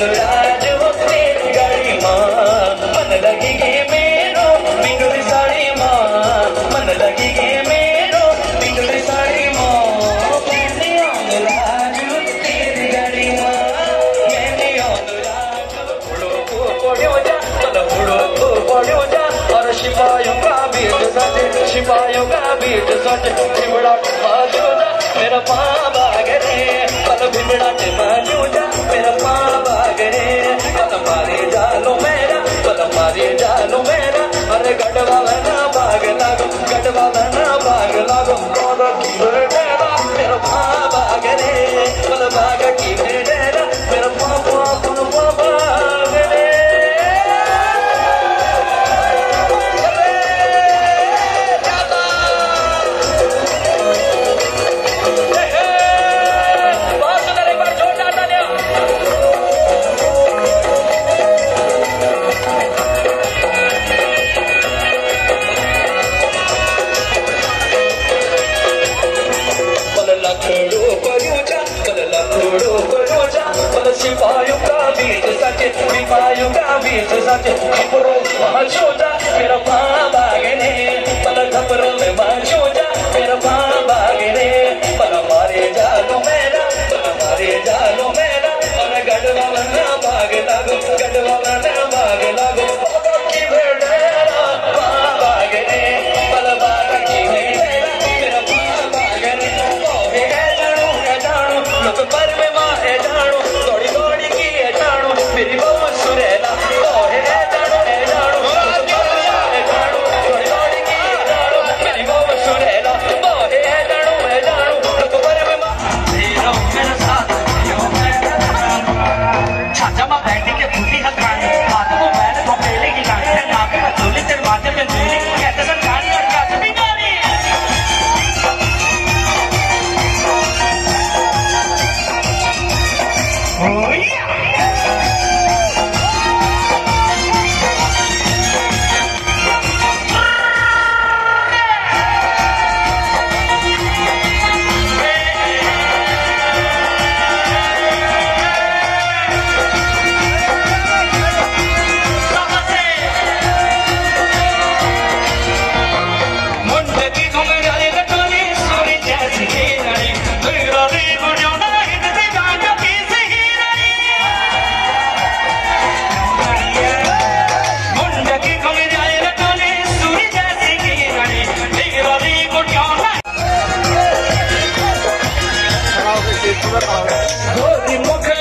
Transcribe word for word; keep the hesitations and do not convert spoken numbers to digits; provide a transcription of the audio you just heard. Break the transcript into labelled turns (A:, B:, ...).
A: अनुराज वो तेरी गाड़ी माँ मन लगी गे मेरो बिंगुरी साड़ी माँ मन लगी गे मेरो बिंगुरी साड़ी माँ मैंने अनुराज वो तेरी गाड़ी माँ मैंने अनुराज बुढ़ो को पढ़ो जा मन बुढ़ो को पढ़ो जा और सिपाहियों का बीट सजे सिपाहियों का बीट सजे बिमड़ा माजो जा मेरा पाँ भाग रे पल बिमड़ा माजो जा मेरा पाँ भाग रे पल मारे जालो मेरा पल मारे जालो मेरा अरे गढ़वा ना भाग लागो गढ़वा ना भाग लागो कौन की बेड़ा मेरा पाँ भाग रे पल भाग की बेड़ा मेरा पाँ पाँ पाँ पाँ भाग रे सिपाहियों का बीच सचे सिपाहियों का बीच सचे खबरों माचो जा मेरा पाँ भागने पल खबरों में माचो जा मेरा पाँ भागने पल मारे जालो मेरा पल मारे जालो मेरा और गढ़वा ना भाग लागो गढ़वा ना भाग लागो की भेड़ेरा पाँ भागने पल भाग की भेड़ेरा मेरा पाँ भागने ओहे है जानो है जानो लोग पर में माँ है जानो मेरी बहू सुरेला ओहे है जानो है जानो है जानो थोड़ी थोड़ी की है जानो मेरी बहू सुरेला ओहे है जानो है जानो लोग पर में माँ तेरा मेरा साथ यो मेरा छाचा माँ बैठी के फूटी हथरानी हाथों में मैंने तो पहले की गाड़ी है नाक में चोली तेरे माथे में चोली कहते सर गाड़ी और क्या सभी गाड़ी ओह Good